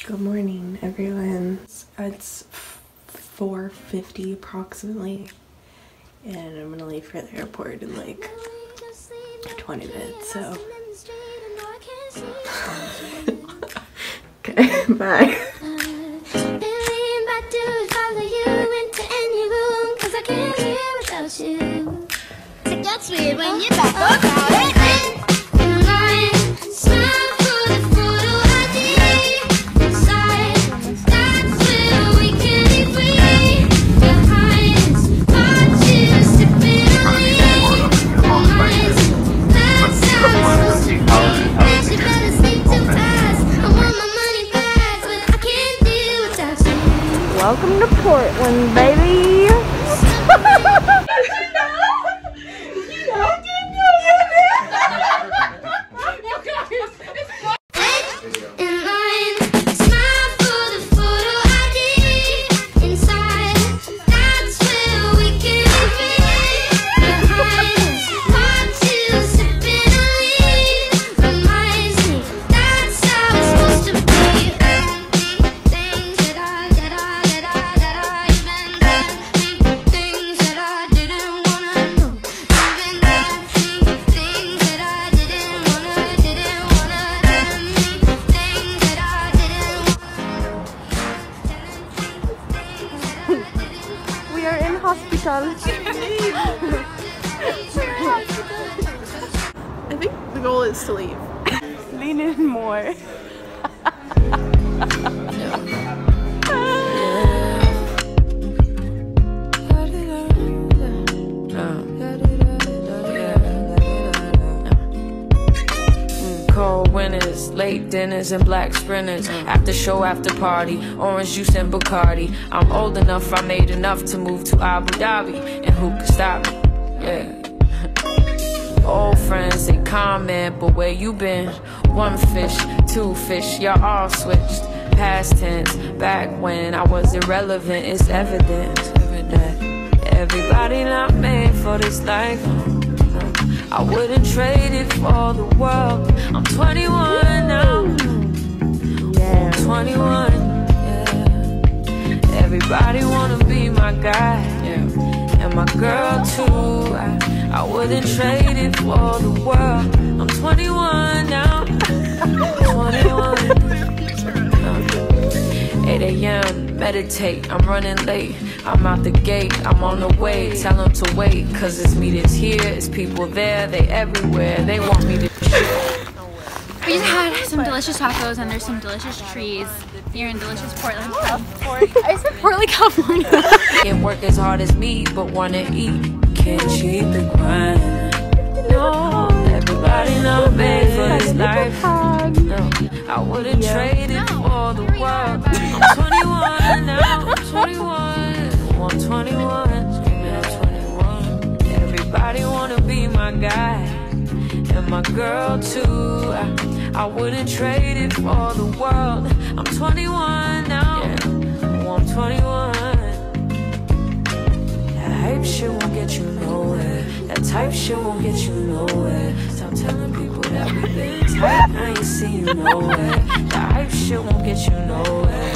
Good morning, everyone. It's 4:50 approximately, and I'm gonna leave for the airport in like 20 minutes, so. Okay, bye. That's weird when you talk about it. Welcome to Portland, baby. We are in hospital. I think the goal is to leave. Lean in more. Cold winters, late dinners and black sprinters, after show, after party, orange juice and Bacardi. I'm old enough, I made enough to move to Abu Dhabi, and who could stop me? Yeah. Old friends, they comment, but where you been? One fish, two fish, y'all all switched. Past tense, back when I was irrelevant, it's evident that everybody not made for this life. I wouldn't trade it for the world. I'm 21 now. Yeah, I'm 21. Yeah. Everybody wanna be my guy, yeah. And my girl too. I wouldn't trade it for the world. I'm 21 now. 21. 8 a.m. meditate. I'm running late. I'm out the gate, I'm on the way. Tell them to wait, cause it's me that's here. It's people there, they everywhere. They want me to We just had some delicious tacos and there's some delicious trees here in delicious Portland. I said Portland, California. Can't work as hard as me, but wanna eat. Can't cheat the grind. No, everybody not made for this life. No, I wouldn't trade it for the world. I'm 21 now, I'm 21. I'm 21, yeah, 21. Everybody wanna be my guy, and my girl too. I wouldn't trade it for the world. I'm 21 now, yeah, I'm 21. That hype shit won't get you nowhere. That type shit won't get you nowhere. Stop telling people that we been tight, I ain't see you nowhere. That hype shit won't get you nowhere.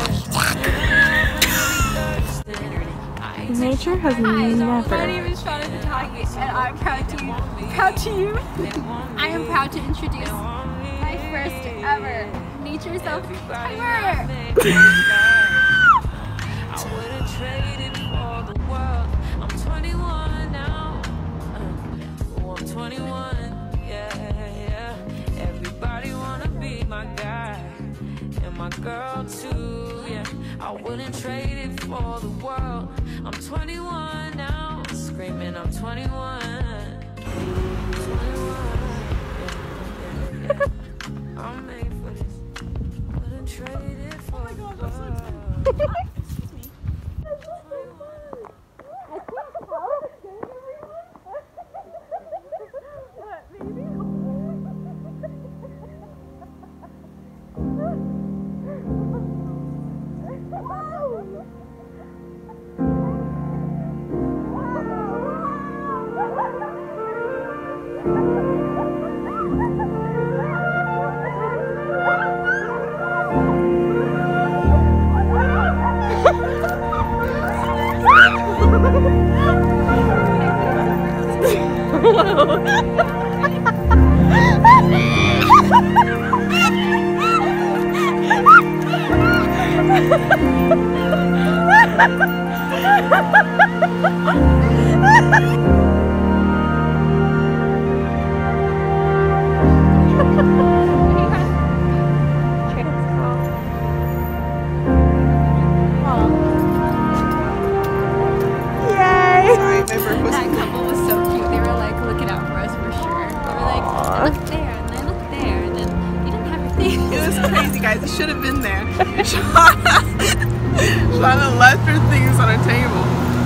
Nature has never. My name is Shauna Tatagi, and I'm proud to you. I am proud to introduce my first ever nature self-timer. I wouldn't trade it for the world. I'm 21 now. Oh, I'm 21. Yeah. Everybody wanna be my guy, and my girl too. Yeah. I wouldn't trade it for the world. I'm 21 now, screaming I'm 21. 21. Yeah. I'm made for this. Wouldn't trade it for the world. That couple was so cute. They were like looking out for us for sure. They were like, I looked there and I looked there and then you didn't have your things. It was crazy, guys. It should have been there. Shauna left her things on her table.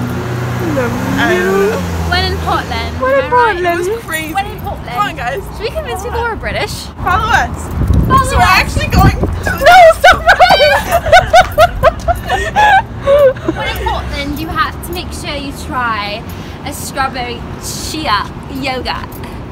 When in Portland. It was crazy. When in Portland. Come on, guys. Should we convince people we're British? Follow us. Follow So we're us. actually going to... No, stop When in Portland, you have to make sure you try a strawberry chia yogurt.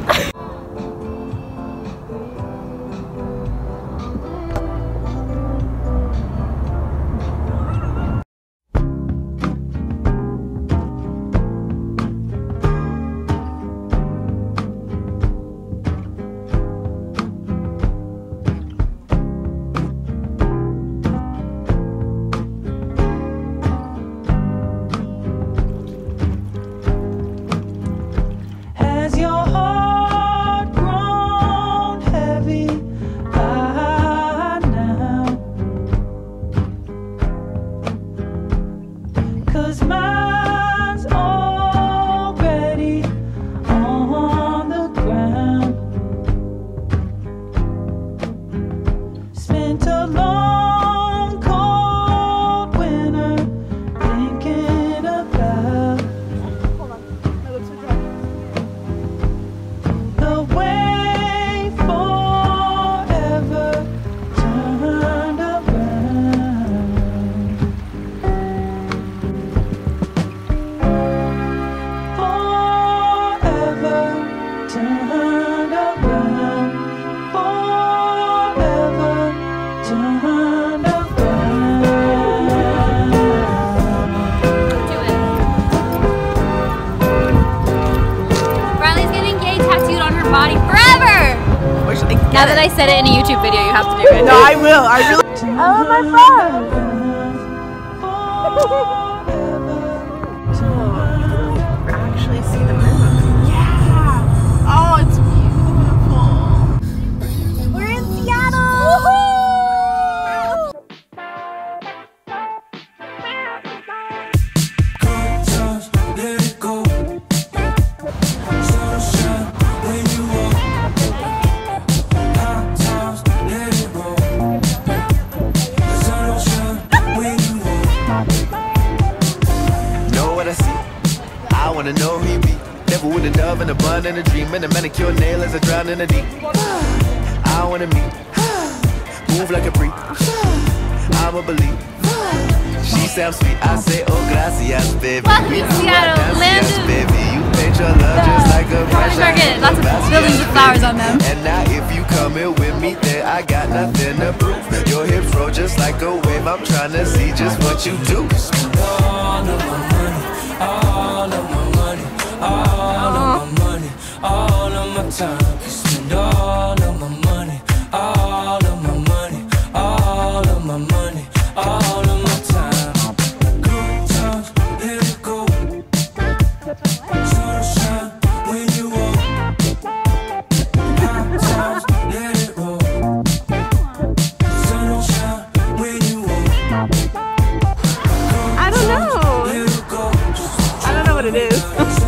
Now that I said it in a YouTube video, you have to do it. No, I will. I really... Oh, my friend! actually see the moon. Yeah! Oh, it's beautiful. We're in Seattle! I wanna know who he be. Never with a dove and a bun and a dream and a manicure nail as I drown in the deep. I wanna meet, move like a freak. I'ma believe. She sounds sweet. I say, oh gracias, baby. Welcome to Seattle, land of baby. You paint your love just like a Farmers Market. Lots of buildings with flowers on them. And now if you come here with me, then I got nothing to prove. Your hips roll just like a wave. I'm trying to see just what you do. All of my money, all of my money, all of my money, all of my time. Spend all of my money, all of my money, all of my money, all of my time. Good times, let it go. Sunshine when you walk. Hot times, let it roll. Sunshine when you walk. I don't know. I don't know what it is.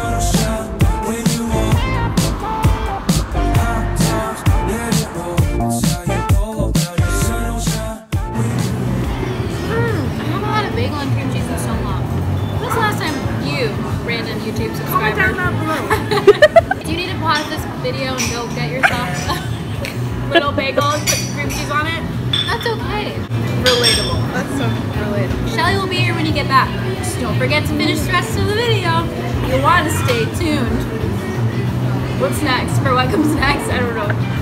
YouTube subscriber. Do you need to pause this video and go get yourself a little bagel and put some cream cheese on it? That's okay. Relatable. That's so relatable. Shelly will be here when you get back. Just don't forget to finish the rest of the video. You'll want to stay tuned. What's next? For what comes next? I don't know.